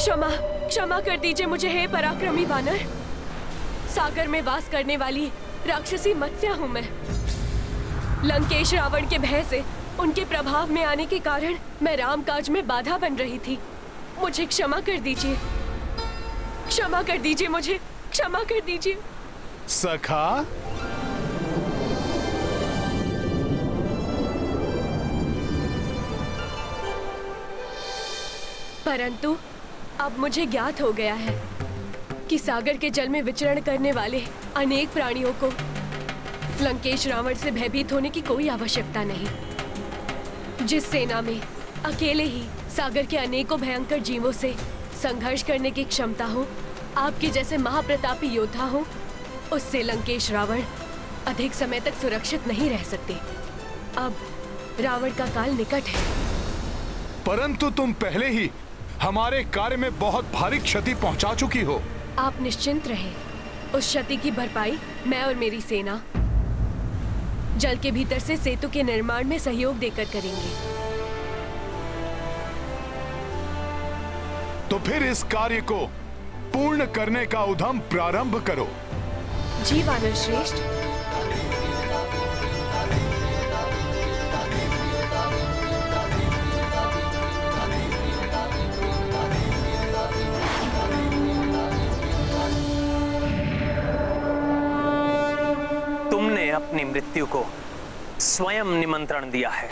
क्षमा क्षमा कर दीजिए मुझे, हे पराक्रमी वानर। सागर में वास करने वाली राक्षसी मत्स्या हूँ मैं। लंकेश रावण के भय से, उनके प्रभाव में आने के कारण मैं रामकाज में बाधा बन रही थी। मुझे क्षमा कर दीजिए, क्षमा कर दीजिए, मुझे क्षमा कर दीजिए। सखा, परंतु अब मुझे ज्ञात हो गया है कि सागर के जल में विचरण करने वाले अनेक प्राणियों को लंकेश रावण से भयभीत होने की कोई आवश्यकता नहीं। जिस सेना में अकेले ही सागर के अनेकों भयंकर जीवों से संघर्ष करने की क्षमता हो, आपके जैसे महाप्रतापी योद्धा हो, उससे लंकेश रावण अधिक समय तक सुरक्षित नहीं रह सकते। अब रावण का काल निकट है। परंतु तुम पहले ही हमारे कार्य में बहुत भारी क्षति पहुंचा चुकी हो। आप निश्चिंत रहें, उस क्षति की भरपाई मैं और मेरी सेना जल के भीतर से सेतु के निर्माण में सहयोग देकर करेंगे। तो फिर इस कार्य को पूर्ण करने का उद्यम प्रारंभ करो। जी वानर श्रेष्ठ। तुमने अपनी मृत्यु को स्वयं निमंत्रण दिया है।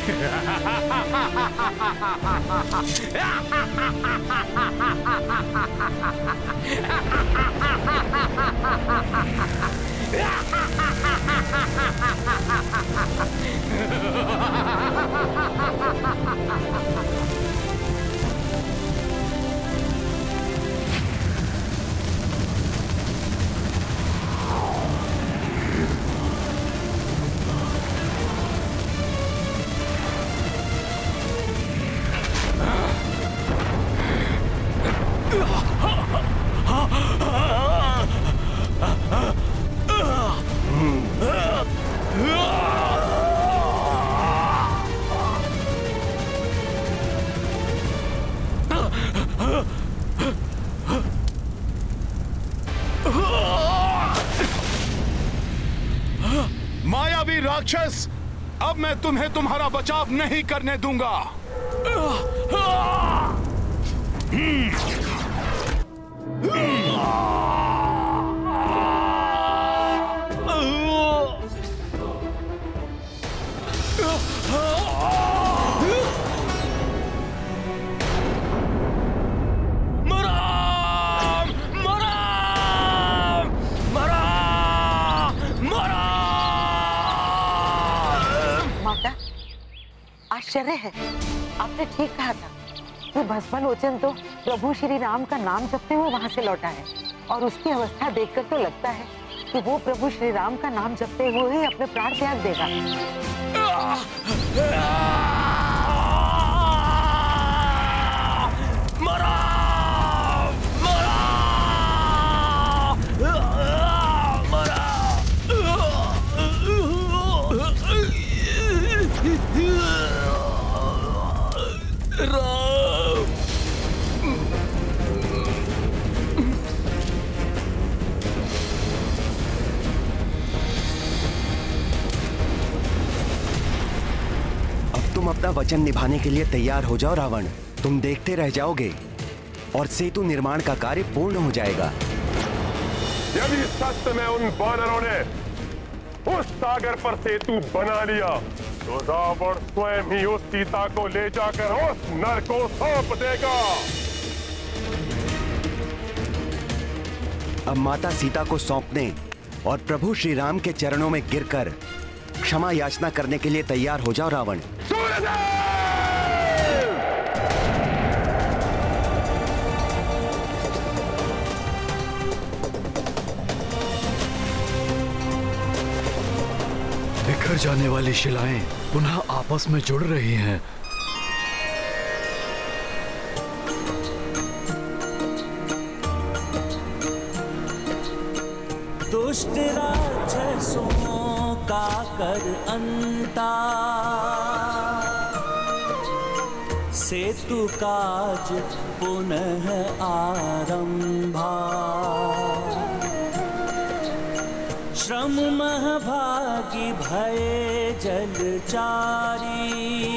मायावी राक्षस, अब मैं तुम्हें तुम्हारा बचाव नहीं करने दूंगा। आश्चर्य है, आपने ठीक कहा था कि भस्मलोचन तो प्रभु श्री राम का नाम जपते हुए वहां से लौटा है, और उसकी अवस्था देखकर तो लगता है कि वो प्रभु श्री राम का नाम जपते हुए ही अपने प्राण त्याग देगा। तुम अपना वचन निभाने के लिए तैयार हो जाओ रावण। तुम देखते रह जाओगे और सेतु निर्माण का कार्य पूर्ण हो जाएगा। यदि सत्य में उन वानरों ने उस सागर पर सेतु बना लिया तो रावण स्वयं ही उस सीता को ले जाकर उस नर को सौंप देगा। अब माता सीता को सौंपने और प्रभु श्री राम के चरणों में गिरकर क्षमा याचना करने के लिए तैयार हो जाओ रावण। बिखर जाने वाली शिलाएं पुनः आपस में जुड़ रही हैं। दुष्ट राक्षसों का कर अंता, सेतु काज पुनः आरंभा। श्रम महभागी भये जलचारी,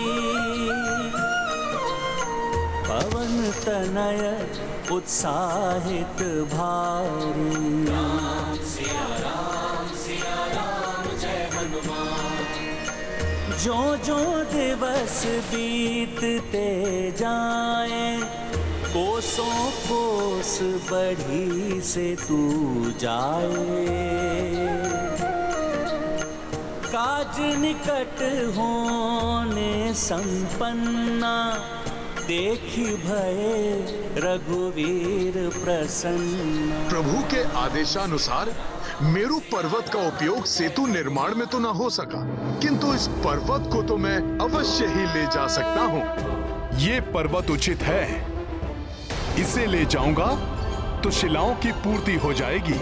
पवन तनय उत्साहित भारी। राम सिया राम जय हनुमान। जो जो दिवस बीतते जाएं, कोसों कोस बढ़ी से तू जाए। काज निकट होने संपन्ना, देखी भये रघुवीर प्रसन्न। प्रभु के आदेशानुसार मेरु पर्वत का उपयोग सेतु निर्माण में तो न हो सका, किंतु इस पर्वत को तो मैं अवश्य ही ले जा सकता हूँ। ये पर्वत उचित है, इसे ले जाऊंगा तो शिलाओं की पूर्ति हो जाएगी।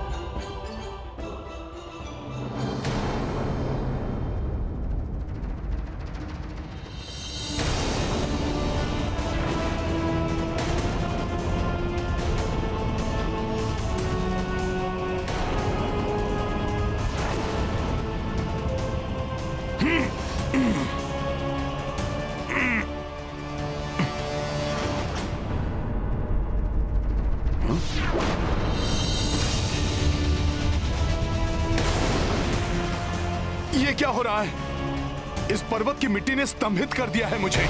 ये क्या हो रहा है? इस पर्वत की मिट्टी ने स्तंभित कर दिया है मुझे।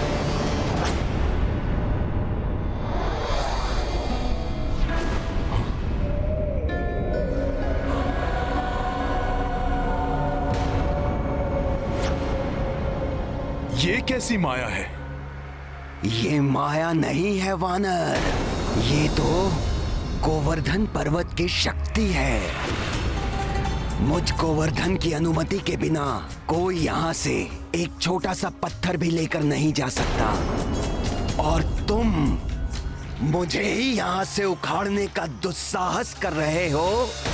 ये कैसी माया है? ये माया नहीं है वानर, ये तो गोवर्धन पर्वत की शक्ति है। मुझ गोवर्धन की अनुमति के बिना कोई यहाँ से एक छोटा सा पत्थर भी लेकर नहीं जा सकता, और तुम मुझे ही यहाँ से उखाड़ने का दुस्साहस कर रहे हो।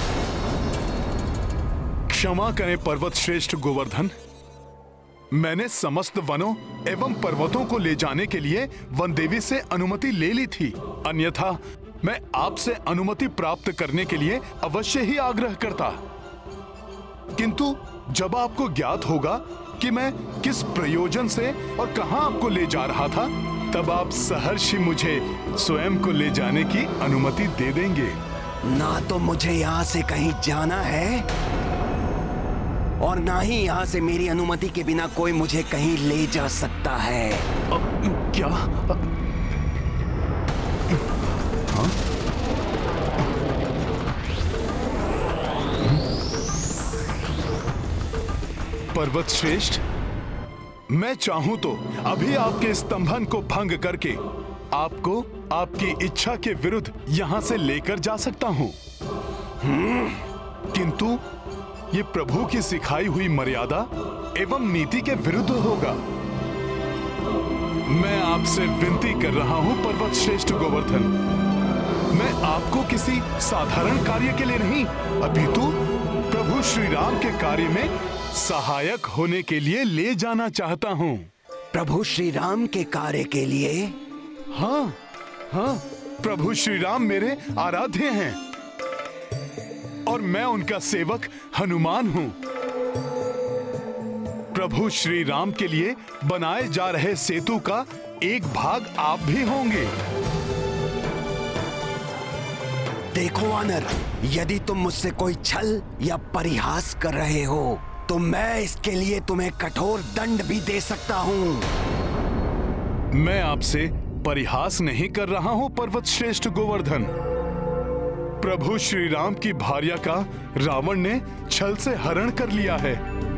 क्षमा करें पर्वत श्रेष्ठ गोवर्धन, मैंने समस्त वनों एवं पर्वतों को ले जाने के लिए वन देवी से अनुमति ले ली थी, अन्यथा मैं आपसे अनुमति प्राप्त करने के लिए अवश्य ही आग्रह करता। किंतु जब आपको ज्ञात होगा कि मैं किस प्रयोजन से और कहां आपको ले जा रहा था, तब आप सहर्ष मुझे स्वयं को ले जाने की अनुमति दे देंगे। ना तो मुझे यहाँ से कहीं जाना है, और ना ही यहाँ से मेरी अनुमति के बिना कोई मुझे कहीं ले जा सकता है। क्या? हाँ? पर्वत श्रेष्ठ, मैं चाहूं तो अभी आपके स्तंभन को भंग करके आपको आपकी इच्छा के विरुद्ध यहां से लेकर जा सकता हूं, किंतु ये प्रभु की सिखाई हुई मर्यादा एवं नीति के विरुद्ध होगा। मैं आपसे विनती कर रहा हूं पर्वत श्रेष्ठ गोवर्धन, मैं आपको किसी साधारण कार्य के लिए नहीं, अपितु प्रभु श्री राम के कार्य में सहायक होने के लिए ले जाना चाहता हूं। प्रभु श्री राम के कार्य के लिए? हाँ हाँ, प्रभु श्री राम मेरे आराध्य हैं और मैं उनका सेवक हनुमान हूं। प्रभु श्री राम के लिए बनाए जा रहे सेतु का एक भाग आप भी होंगे। देखो वानर, यदि तुम मुझसे कोई छल या परिहास कर रहे हो तो मैं इसके लिए तुम्हें कठोर दंड भी दे सकता हूं। मैं आपसे परिहास नहीं कर रहा हूं पर्वत श्रेष्ठ गोवर्धन। प्रभु श्री राम की भार्या का रावण ने छल से हरण कर लिया है,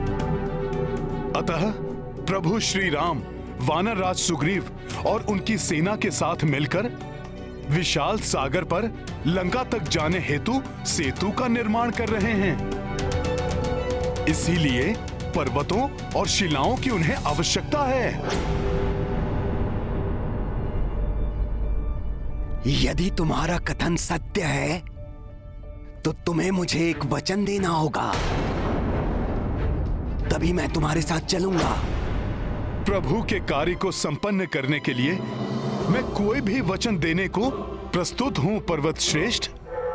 अतः प्रभु श्री राम वानर राज सुग्रीव और उनकी सेना के साथ मिलकर विशाल सागर पर लंका तक जाने हेतु सेतु का निर्माण कर रहे हैं। इसीलिए पर्वतों और शिलाओं की उन्हें आवश्यकता है। यदि तुम्हारा कथन सत्य है तो तुम्हें मुझे एक वचन देना होगा, तभी मैं तुम्हारे साथ चलूंगा। प्रभु के कार्य को संपन्न करने के लिए मैं कोई भी वचन देने को प्रस्तुत हूं पर्वत श्रेष्ठ।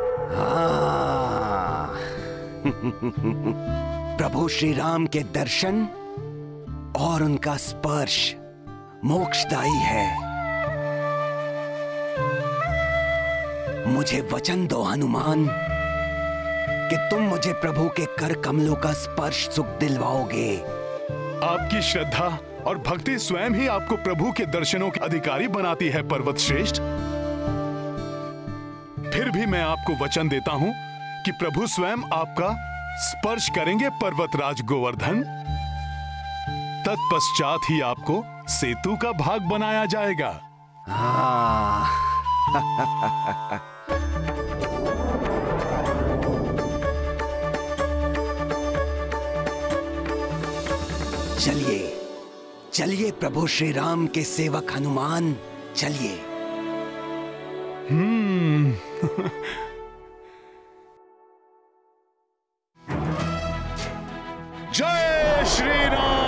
प्रभु श्री राम के दर्शन और उनका स्पर्श मोक्षदायी है। मुझे वचन दो हनुमान कि तुम मुझे प्रभु के कर कमलों का स्पर्श सुख दिलवाओगे। आपकी श्रद्धा और भक्ति स्वयं ही आपको प्रभु के दर्शनों के अधिकारी बनाती है पर्वत श्रेष्ठ। फिर भी मैं आपको वचन देता हूं कि प्रभु स्वयं आपका स्पर्श करेंगे पर्वतराज गोवर्धन। तत्पश्चात ही आपको सेतु का भाग बनाया जाएगा। चलिए चलिए प्रभु श्री राम के सेवक हनुमान, चलिए। जय श्री राम।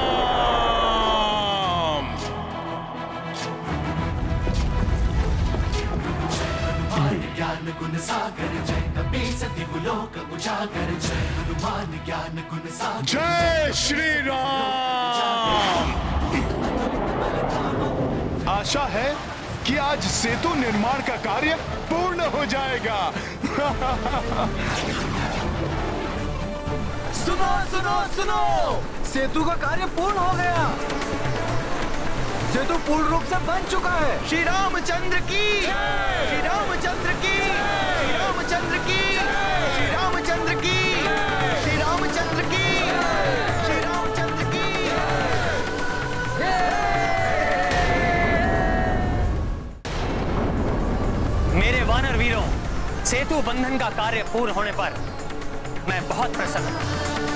ज्ञान गुण सागर जय कपीस दिवलोक उजागर जय हनुमान ज्ञान गुण सागर। जय श्री राम। आशा है कि आज सेतु निर्माण का कार्य पूर्ण हो जाएगा। सुनो सुनो सुनो, सेतु का कार्य पूर्ण हो गया। सेतु पूर्ण रूप से बन चुका है। श्री रामचंद्र की, श्री रामचंद्र की, श्री रामचंद्र की, श्री रामचंद्र की, श्री रामचंद्र की, श्री रामचंद्र की। मेरे वानर वीरों, सेतु बंधन का कार्य पूर्ण होने पर मैं बहुत प्रसन्न हूं।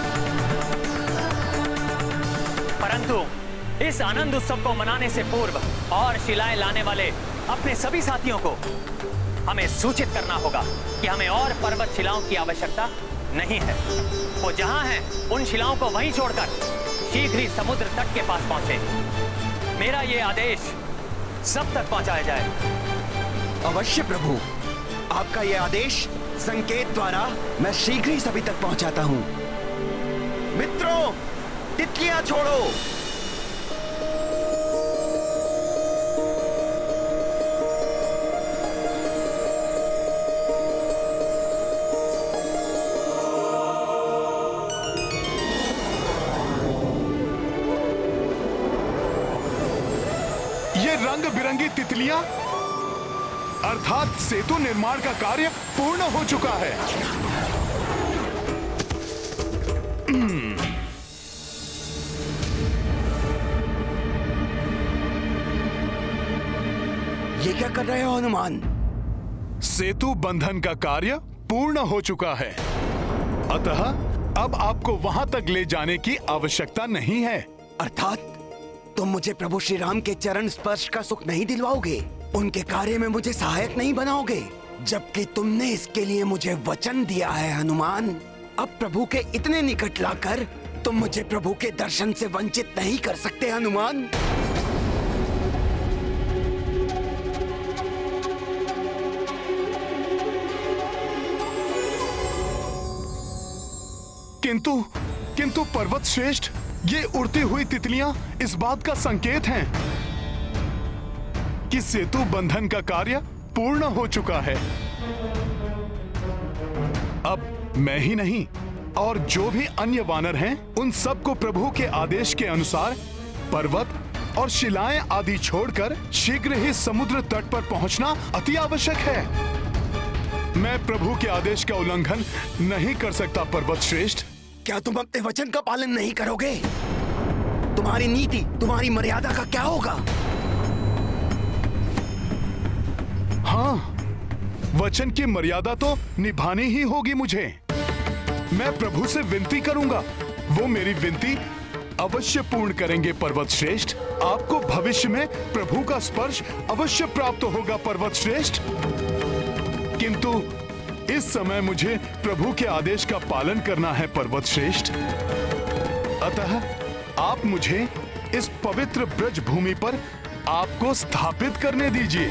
परंतु इस आनंद उत्सव को मनाने से पूर्व और शिलाएं लाने वाले अपने सभी साथियों को हमें सूचित करना होगा कि हमें और पर्वत शिलाओं की आवश्यकता नहीं है। वो जहां हैं उन शिलाओं को वहीं छोड़कर शीघ्र ही समुद्र तट के पास पहुंचे। मेरा ये आदेश सब तक पहुंचाया जाए। अवश्य प्रभु, आपका ये आदेश संकेत द्वारा मैं शीघ्र ही सभी तक पहुंचाता हूं। मित्रों, तितलियां छोड़ो। ये रंग बिरंगी तितलियां अर्थात सेतु निर्माण का कार्य पूर्ण हो चुका है। ये क्या कर रहे हो हनुमान? सेतु बंधन का कार्य पूर्ण हो चुका है, अतः अब आपको वहां तक ले जाने की आवश्यकता नहीं है। अर्थात तुम मुझे प्रभु श्री राम के चरण स्पर्श का सुख नहीं दिलवाओगे, उनके कार्य में मुझे सहायक नहीं बनाओगे, जबकि तुमने इसके लिए मुझे वचन दिया है हनुमान। अब प्रभु के इतने निकट लाकर तुम मुझे प्रभु के दर्शन से वंचित नहीं कर सकते हनुमान। किंतु पर्वत श्रेष्ठ, ये उड़ती हुई तितलियां इस बात का संकेत हैं कि सेतु बंधन का कार्य पूर्ण हो चुका है। अब मैं ही नहीं और जो भी अन्य वानर हैं, उन सबको प्रभु के आदेश के अनुसार पर्वत और शिलाएं आदि छोड़कर शीघ्र ही समुद्र तट पर पहुंचना अति आवश्यक है। मैं प्रभु के आदेश का उल्लंघन नहीं कर सकता पर्वत श्रेष्ठ। क्या तुम अपने वचन का पालन नहीं करोगे? तुम्हारी नीति, तुम्हारी मर्यादा का क्या होगा? हाँ, वचन की मर्यादा तो निभानी ही होगी मुझे। मैं प्रभु से विनती करूंगा, वो मेरी विनती अवश्य पूर्ण करेंगे पर्वत श्रेष्ठ। आपको भविष्य में प्रभु का स्पर्श अवश्य प्राप्त होगा पर्वत श्रेष्ठ। किंतु इस समय मुझे प्रभु के आदेश का पालन करना है पर्वत श्रेष्ठ। अतः आप मुझे इस पवित्र ब्रज भूमि पर आपको स्थापित करने दीजिए।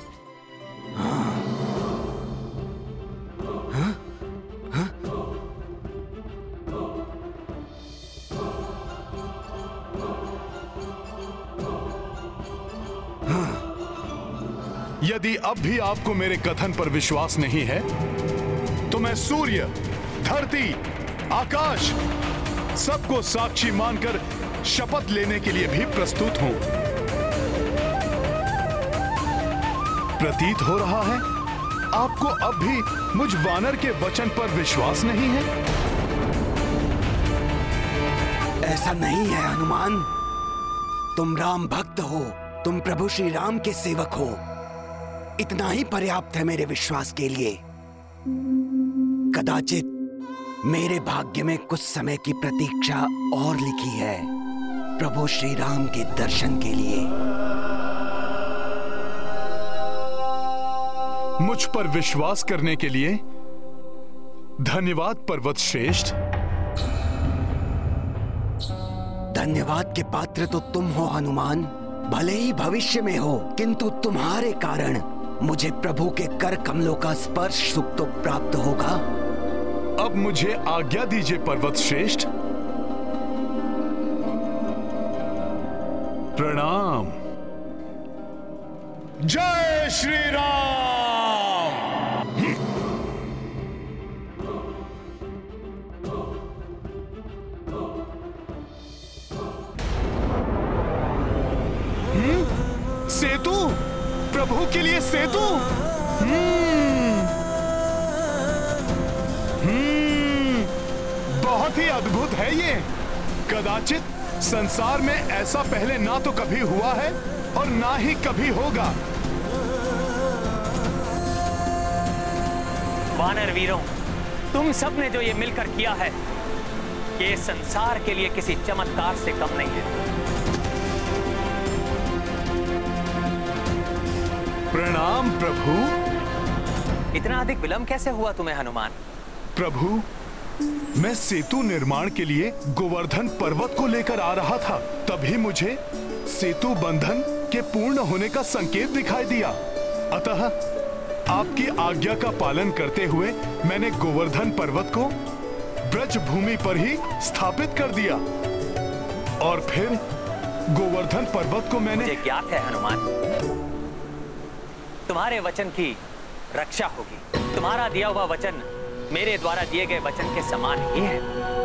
यदि अब भी आपको मेरे कथन पर विश्वास नहीं है तो मैं सूर्य, धरती, आकाश सबको साक्षी मानकर शपथ लेने के लिए भी प्रस्तुत हूं। प्रतीत हो रहा है आपको अब भी मुझ वानर के वचन पर विश्वास नहीं है। ऐसा नहीं है हनुमान, तुम राम भक्त हो, तुम प्रभु श्री राम के सेवक हो। इतना ही पर्याप्त है मेरे विश्वास के लिए। कदाचित मेरे भाग्य में कुछ समय की प्रतीक्षा और लिखी है प्रभु श्री राम के दर्शन के लिए। मुझ पर विश्वास करने के लिए धन्यवाद पर्वत श्रेष्ठ। धन्यवाद के पात्र तो तुम हो हनुमान, भले ही भविष्य में हो, किंतु तुम्हारे कारण मुझे प्रभु के कर कमलों का स्पर्श सुख तो प्राप्त होगा। अब मुझे आज्ञा दीजिए पर्वत श्रेष्ठ। प्रणाम। जय श्री राम। सेतु, प्रभु के लिए सेतु। बहुत ही अद्भुत है ये। कदाचित संसार में ऐसा पहले ना तो कभी हुआ है और ना ही कभी होगा। वानर वीरों, तुम सब ने जो ये मिलकर किया है, ये संसार के लिए किसी चमत्कार से कम नहीं है। प्रणाम प्रभु। इतना अधिक विलंब कैसे हुआ तुम्हें हनुमान? प्रभु, मैं सेतु निर्माण के लिए गोवर्धन पर्वत को लेकर आ रहा था, तभी मुझे सेतु बंधन के पूर्ण होने का संकेत दिखाई दिया। अतः आपकी आज्ञा का पालन करते हुए मैंने गोवर्धन पर्वत को ब्रज भूमि पर ही स्थापित कर दिया और फिर गोवर्धन पर्वत को मैंने। मुझे ज्ञात है हनुमान, तुम्हारे वचन की रक्षा होगी। तुम्हारा दिया हुआ वचन मेरे द्वारा दिए गए वचन के समान ही है।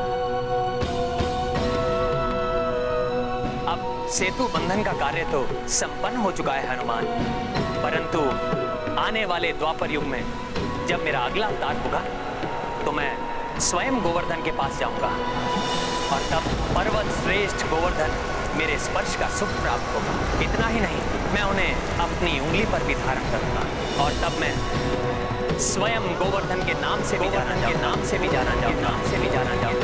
अब सेतु बंधन का कार्य तो संपन्न हो चुका है हनुमान, परंतु आने वाले द्वापर युग में जब मेरा अगला अवतार होगा तो मैं स्वयं गोवर्धन के पास जाऊंगा और तब पर्वत श्रेष्ठ गोवर्धन मेरे स्पर्श का सुख प्राप्त होगा। इतना ही नहीं, मैं उन्हें अपनी उंगली पर भी धारण करूंगा और तब मैं स्वयं गोवर्धन के नाम से भी जाना जाऊंगा।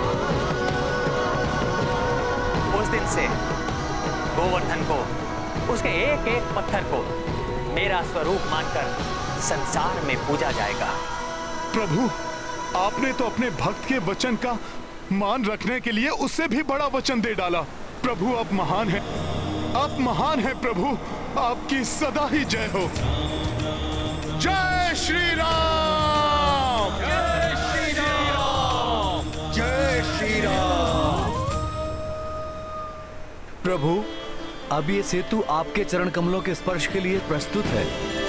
उस दिन से गोवर्धन को, उसके एक एक पत्थर को मेरा स्वरूप मानकर संसार में पूजा जाएगा। प्रभु, आपने तो अपने भक्त के वचन का मान रखने के लिए उससे भी बड़ा वचन दे डाला। प्रभु, आप महान हैं, आप महान हैं प्रभु, आपकी सदा ही जय हो। जय श्री राम। जय श्री राम। जय श्री राम। प्रभु, अब ये सेतु आपके चरण कमलों के स्पर्श के लिए प्रस्तुत है।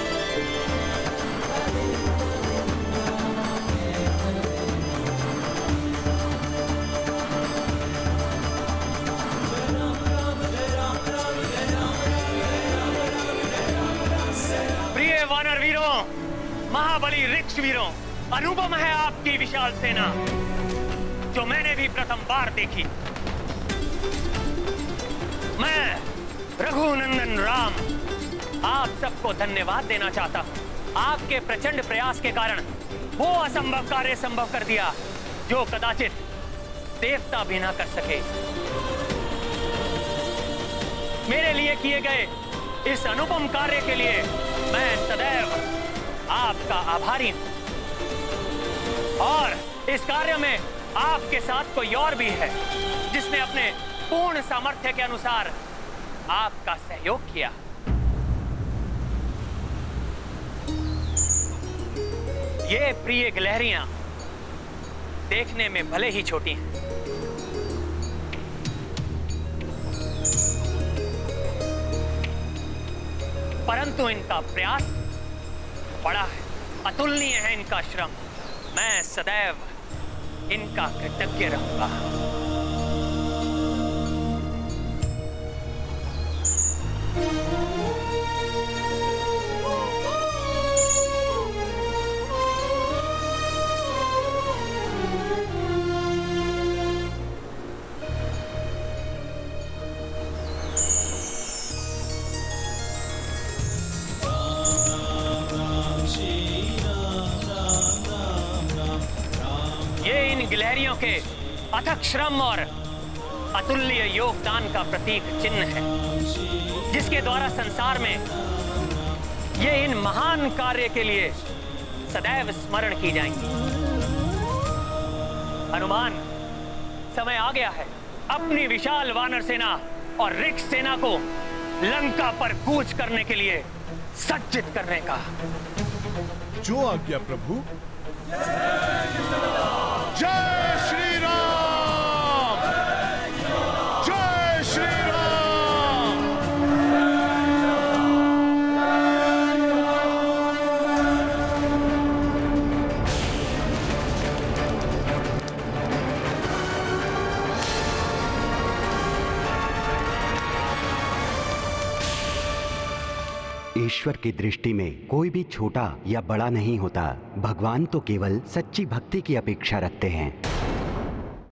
प्रिय वानर वीरों, महाबली ऋक्ष वीरों, अनुपम है आपकी विशाल सेना जो मैंने भी प्रथम बार देखी। मैं रघुनंदन राम आप सबको धन्यवाद देना चाहता हूं। आपके प्रचंड प्रयास के कारण वो असंभव कार्य संभव कर दिया जो कदाचित देवता भी ना कर सके। मेरे लिए किए गए इस अनुपम कार्य के लिए मैं सदैव आपका आभारी हूं और इस कार्य में आपके साथ कोई और भी है जिसने अपने पूर्ण सामर्थ्य के अनुसार आपका सहयोग किया। ये प्रिय गिलहरियां देखने में भले ही छोटी हैं, परंतु इनका प्रयास बड़ा है, अतुलनीय है इनका श्रम। मैं सदैव इनका कृतज्ञ रहूंगा। गिलहरियों के अथक श्रम और अतुल्य योगदान का प्रतीक चिन्ह है, जिसके द्वारा संसार में ये इन महान कार्य के लिए सदैव स्मरण की जाएंगी। हनुमान, समय आ गया है अपनी विशाल वानर सेना और ऋक्ष सेना को लंका पर कूच करने के लिए सज्जित करने का। जो आज्ञा प्रभु। जय श्री राम, जय श्री राम। ईश्वर की दृष्टि में कोई भी छोटा या बड़ा नहीं होता। भगवान तो केवल सच्ची भक्ति की अपेक्षा रखते हैं।